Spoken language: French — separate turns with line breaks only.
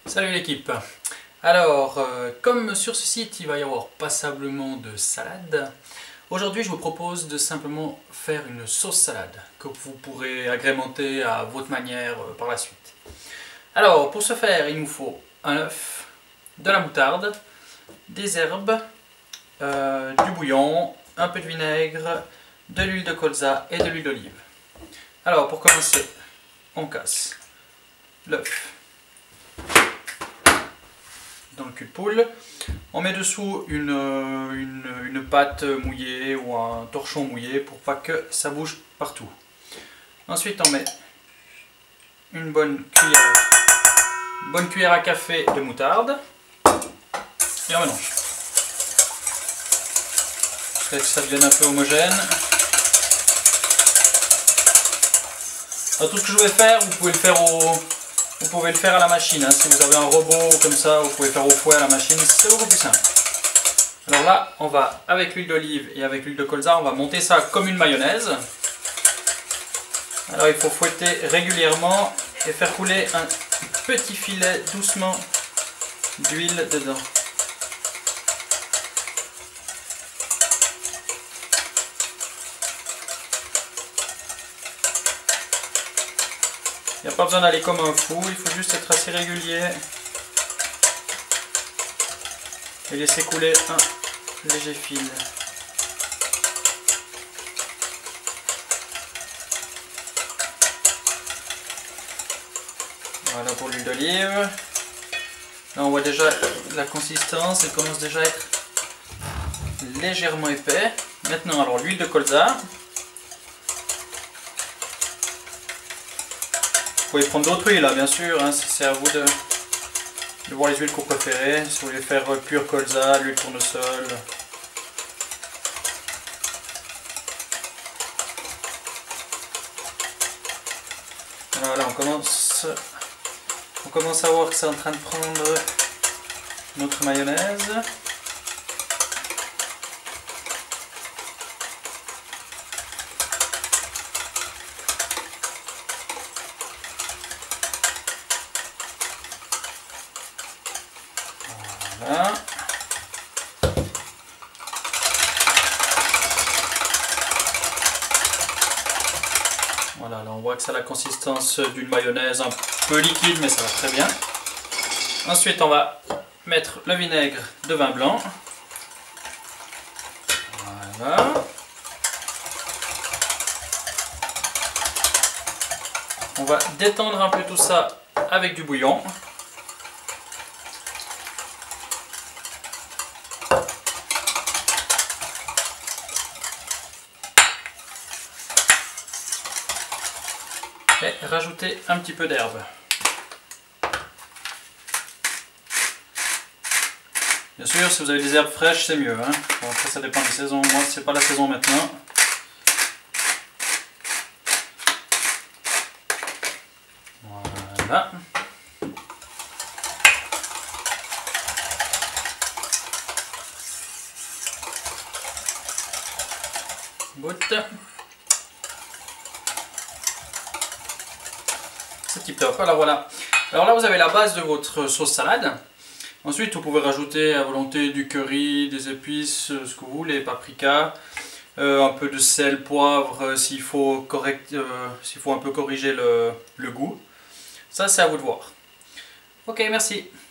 Salut l'équipe. Alors, comme sur ce site il va y avoir passablement de salade, aujourd'hui je vous propose de simplement faire une sauce salade que vous pourrez agrémenter à votre manière par la suite. Alors, pour ce faire, il nous faut un œuf, de la moutarde, des herbes, du bouillon, un peu de vinaigre, de l'huile de colza et de l'huile d'olive. Alors, pour commencer, on casse l'œuf dans le cul de poule. On met dessous une pâte mouillée ou un torchon mouillé pour pas que ça bouge partout. Ensuite on met une bonne cuillère à café de moutarde et on mélange. Jusqu'à ce que ça devienne un peu homogène. Alors, tout ce que je vais faire, vous pouvez le faire à la machine, hein. Si vous avez un robot comme ça, vous pouvez faire au fouet à la machine, c'est beaucoup plus simple. Alors là, on va, avec l'huile d'olive et avec l'huile de colza, on va monter ça comme une mayonnaise. Alors il faut fouetter régulièrement et faire couler un petit filet doucement d'huile dedans. Il n'y a pas besoin d'aller comme un fou, il faut juste être assez régulier et laisser couler un léger fil. Voilà pour l'huile d'olive. Là on voit déjà la consistance, elle commence déjà à être légèrement épais. Maintenant alors l'huile de colza. Vous pouvez prendre d'autres huiles, là, bien sûr, hein, c'est à vous de voir les huiles que vous préférez. Si vous voulez faire pur colza, l'huile tournesol. Voilà, on commence à voir que c'est en train de prendre notre mayonnaise. Voilà. Voilà, là on voit que ça a la consistance d'une mayonnaise un peu liquide, mais ça va très bien. Ensuite, on va mettre le vinaigre de vin blanc. Voilà. On va détendre un peu tout ça avec du bouillon. Et rajouter un petit peu d'herbe. Bien sûr, si vous avez des herbes fraîches, c'est mieux, hein. Bon, après, ça dépend des saisons. Moi, c'est pas la saison maintenant. Voilà. Goutte. C'est tip top, alors voilà. Alors là vous avez la base de votre sauce salade. Ensuite vous pouvez rajouter à volonté du curry, des épices, ce que vous voulez, paprika, un peu de sel, poivre s'il faut un peu corriger le goût. Ça c'est à vous de voir. Ok, merci.